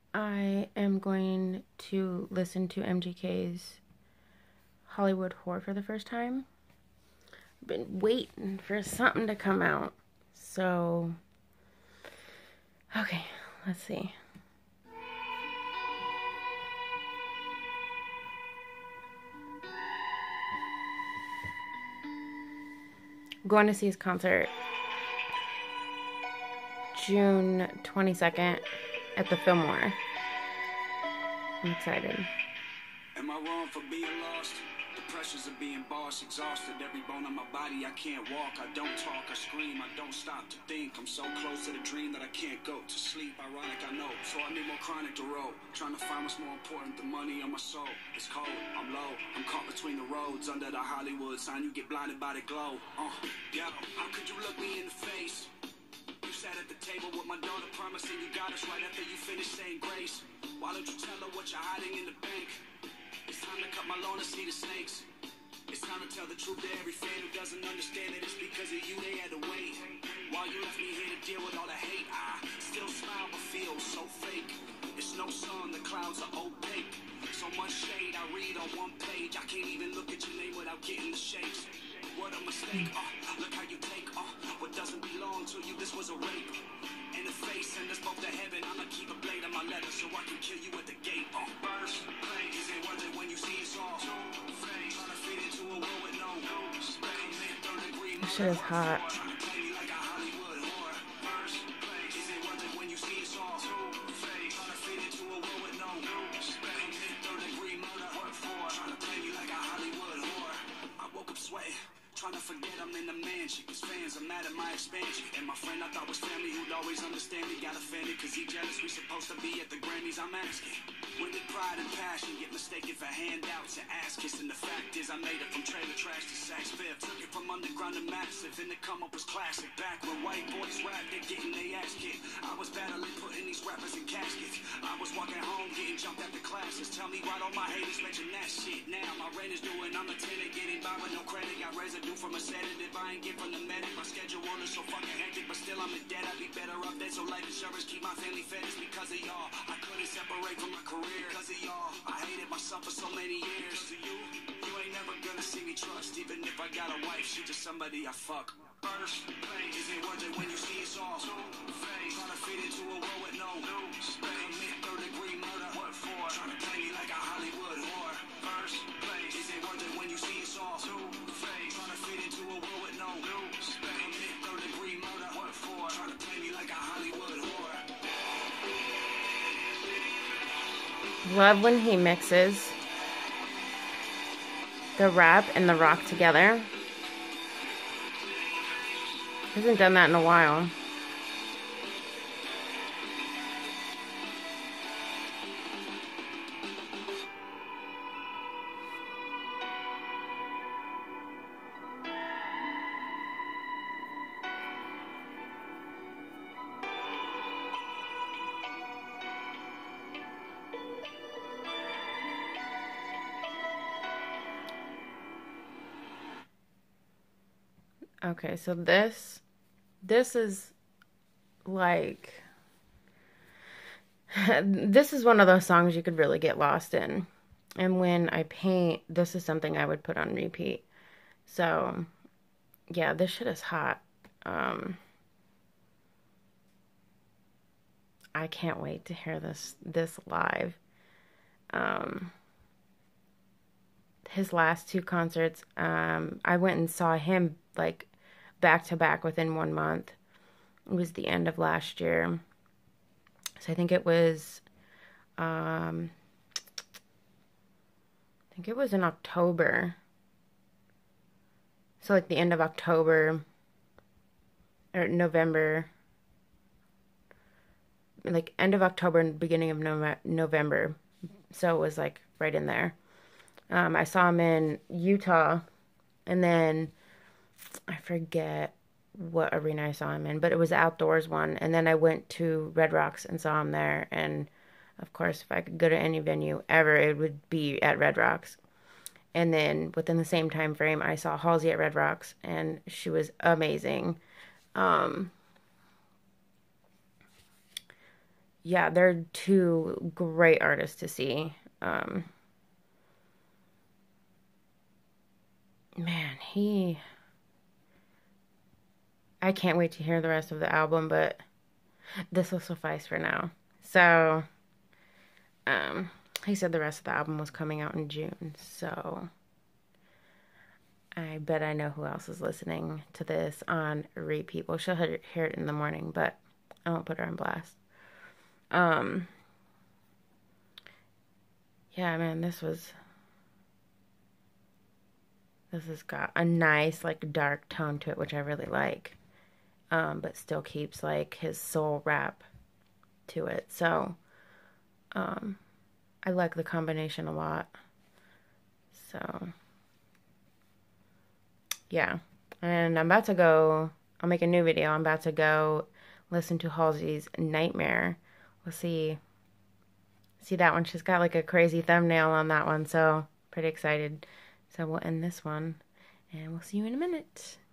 I am going to listen to MGK's Hollywood Horror for the first time. I've been waiting for something to come out. So, okay, let's see. I'm going to see his concert June 22nd at the Fillmore. I'm excited. Am I wrong for being lost? The pressures of being boss, exhausted. Every bone in my body, I can't walk. I don't talk, I scream, I don't stop to think. I'm so close to the dream that I can't go to sleep. Ironic, I know. So I need more chronic to roll. Trying to find what's more important than money on my soul. It's cold, I'm low. I'm caught between the roads under the Hollywood sign. You get blinded by the glow. Yeah, how could you look me in the face? You sat at the table with my daughter, promising you got us right after you finished saying grace. Why don't you tell her what you're hiding in the bank? It's time to cut my lawn and see the snakes. It's time to tell the truth to every fan who doesn't understand that it's because of you they had to wait. While you left me here to deal with all the hate, I still smile but feel so fake. It's no sun, the clouds are opaque. So much shade I read on one page. I can't even look at your name without getting the shakes. What a mistake, look how you take what doesn't belong to you. This was a rape. In the face, send us both to heaven. I'ma keep a blade on my letter so I can kill you at the gate. First place, is it worth it when you see it's all? Two-face, trying to fit into a world with no space. Third degree This shit is hot. trying to play me like a Hollywood whore. First place, is it worth it when you see it's all? Two-face, trying to fit into a world with no space. Third degree murder, what for? Trying to play me like a Hollywood whore. I woke up sweating. Trying to forget I'm in the mansion, cause fans are mad at my expansion. And my friend I thought was family who'd always understand me got offended cause he jealous we supposed to be at the Grammys. I'm asking, when did pride and passion get mistaken for handouts and ass kissing? The fact is I made it from trailer trash to Saks Fifth. Took it from underground to massive and the come up was classic. Back when white boys rap, they're getting their ass kicked. I was battling putting these rappers in caskets. I was walking home getting jumped after classes. Tell me why don't my haters mention that shit now? My rent is due and I'm a tenant getting by with no credit. Got residue from a sedative, I ain't get from the medic. My schedule is so fucking hectic, but still I'm in debt. I'd be better off dead, so life insurance keep my family fed. It's because of y'all I couldn't separate from my career. Because of y'all I hated myself for so many years. Because of you, you ain't never gonna see me trust. Even if I got a wife, she just somebody I fuck. First place, is it worth it when you see it's all? Two-face, trying to fit into a world with no space. Commit third degree murder, what for? Trying to play me like a Hollywood whore. First place, is it worth it when you see it's all? Two-face, trying to fit into a world with no space. Commit third degree murder, what for? Trying to play me like a Hollywood whore. Love when he mixes the rap and the rock together. Hasn't done that in a while. Okay, so this is like this is one of those songs you could really get lost in. And when I paint, this is something I would put on repeat. So, yeah, this shit is hot. I can't wait to hear this live. His last two concerts, I went and saw him like back to back within 1 month. It was the end of last year. So I think it was in October. So like the end of October or November. Like end of October and beginning of November. So it was like right in there. I saw him in Utah, and then I forget what arena I saw him in, but it was the outdoors one. And then I went to Red Rocks and saw him there. And of course, if I could go to any venue ever, it would be at Red Rocks. And then within the same time frame, I saw Halsey at Red Rocks, and she was amazing. yeah, they're two great artists to see. Man, I can't wait to hear the rest of the album, but this will suffice for now. So, um, he said the rest of the album was coming out in June, so I bet I know who else is listening to this on repeat. Well, she'll hear it in the morning, but I won't put her on blast. Um, yeah, man, this has got a nice like dark tone to it, which I really like. But still keeps like his soul rap to it. So, um, I like the combination a lot. So, yeah. And I'll make a new video. I'm about to go listen to Halsey's Nightmare. We'll see that one. She's got like a crazy thumbnail on that one, so pretty excited. So we'll end this one and we'll see you in a minute.